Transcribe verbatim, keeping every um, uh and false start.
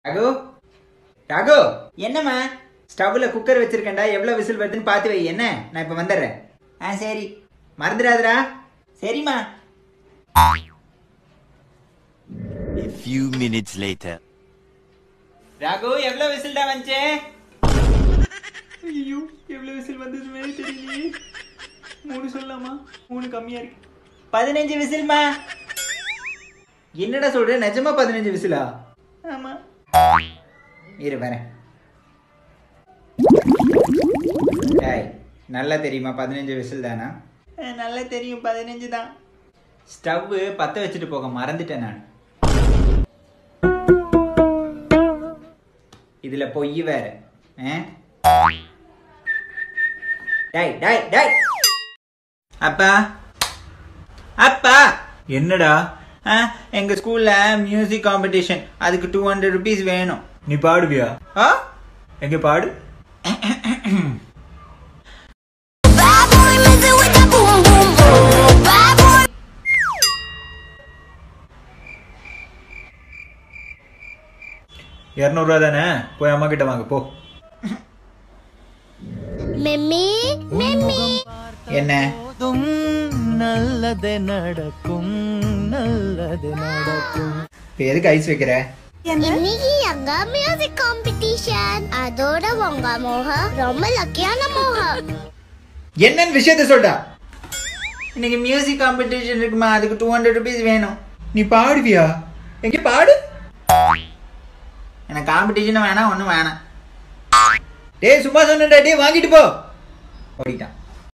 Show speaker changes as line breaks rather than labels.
ராகு ராகு என்னம்மா ஸ்டவ்ல குக்கர் வச்சிருக்கேன்டா எவ்வளவு விசில் வருதுன்னு பார்த்து வை என்ன நான் இப்ப வந்துடுறேன். ஆ சரி மறந்துடாதடா. சரிம்மா.
A few minutes later.
Rahu எவ்வளவு விசில்டா வந்துச்சு? ஐயோ எவ்வளவு விசில் வந்ததுமே தெரியலையே. மூணு சொல்லலாமா? மூணு கம்மியா இருக்கு. பதினஞ்சு விசில்மா. என்னடா சொல்ற? நிஜமா பதினஞ்சு விசிலா? ஆமா இரு வரேன். டேய் நல்லா தெரியுமா பதினஞ்சு விசில் தானா? நல்லா தெரியும் பதினஞ்சு தான். ஸ்டவ் பத்த வச்சுட்டு போக மறந்துட்டேன் நான். இதுல பொய் வேற. டேய் டேய் டேய் அப்பா அப்பா என்னடா? எங்க ஸ்கூல்ல மியூசிக் காம்படிஷன், அதுக்கு டூ ஹண்ட்ரட் ருபீஸ் வேணும். நீ பாடுவியா? ஆ எங்க பாடு. இருநூறு ரூபா தானே, போய் அம்மா கிட்ட வாங்க போ. என்ன நல்லது நடக்கும் நல்லது நடக்கும். எதுக்கு ஐஸ் வைக்கிற?
இன்னைக்கு எங்க மியூசிக் காம்படிஷன், அதோட உங்க மோகம் ரொம்ப லக்கியான மோகம்.
என்னன்னு விஷயத்த சொல்டா. இன்னைக்கு மியூசிக் காம்படிஷன் இருக்குமா, அதுக்கு டூ ஹண்ட்ரட் ருபீஸ் வேணும். நீ பாடுவியா? எங்க பாடு. எனக்கு காம்படிஷன் வேணாம், ஒன்றும் வேணாம். டேய் சும்மா சொன்னடா, டேய் வாங்கிட்டு போ. ஓடிட்டான்.